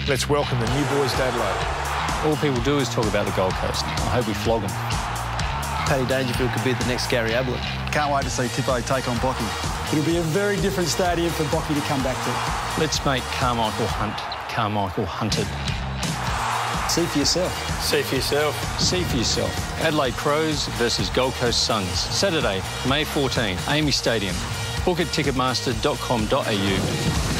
Let's welcome the new boys to Adelaide. All people do is talk about the Gold Coast. I hope we flog them. Paddy Dangerfield could be the next Gary Ablett. Can't wait to see Tippo take on Bocky. It'll be a very different stadium for Bocky to come back to. Let's make Carmichael Hunt Carmichael Hunted. See for yourself. See for yourself. See for yourself. Adelaide Crows versus Gold Coast Suns. Saturday, May 14, Amy Stadium. Book at ticketmaster.com.au.